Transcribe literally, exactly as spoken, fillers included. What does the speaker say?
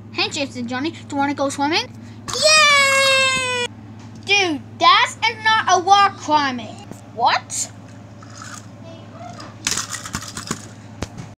Hey, James and Johnny, do you want to go swimming? Yay! Dude, that's not a rock climbing. What?